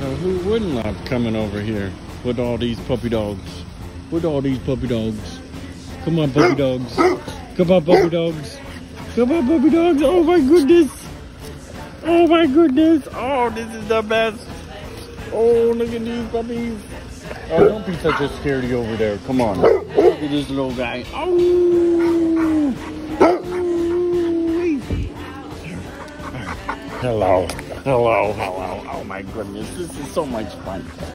So who wouldn't love coming over here with all these puppy dogs? With all these puppy dogs. Come on, puppy dogs. Come on, puppy dogs. Come on, puppy dogs. Oh my goodness. Oh my goodness. Oh, this is the best. Oh, look at these puppies. Oh, don't be such a scaredy over there. Come on. Look at this little guy. Oh. Hello. Hello. Hello. Oh my goodness. This is so much fun.